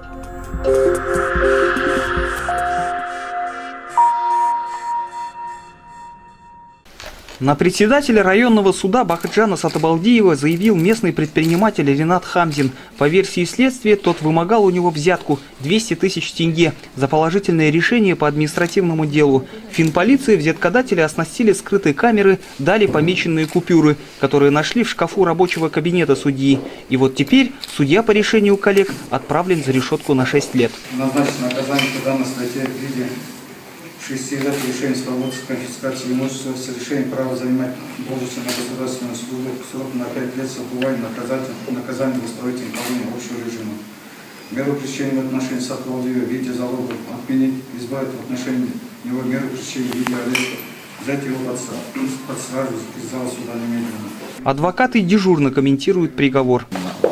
На председателя районного суда Бахытжана Сатыбалдиева заявил местный предприниматель Ринат Хамзин. По версии следствия, тот вымогал у него взятку 200 тысяч тенге за положительное решение по административному делу. Финполиции взяткодателя оснастили скрытые камеры, дали помеченные купюры, которые нашли в шкафу рабочего кабинета судьи. И вот теперь судья по решению коллег отправлен за решетку на 6 лет. Назначено наказание по данной статье в виде 6 лет лишения свободы с конфискацией имущества с решением права занимать должность на государственную службу срок на 5 лет с отбыванием наказания в исправительном колонии общего режима. Меру пресечения в отношении Сатыбалдиева в виде залога отменить, избавить в отношении него меру пресечения в виде ареста, взять его под стражу из зала суда немедленно. Адвокаты дежурно комментируют приговор.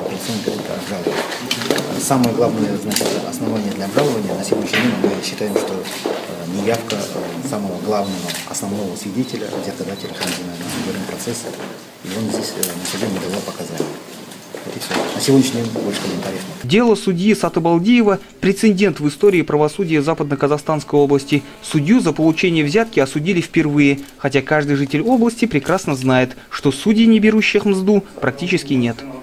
Самое главное, значит, основание для обжалования на сегодняшний день мы считаем, что неявка самого главного, основного свидетеля, взяткодателя Хамзина на судебном процессе, и он здесь на суде не давал показания. Вот и все. На сегодняшний день больше комментариев нет. Дело судьи Сатыбалдиева – прецедент в истории правосудия Западно-Казахстанской области. Судью за получение взятки осудили впервые, хотя каждый житель области прекрасно знает, что судей, не берущих мзду, практически нет.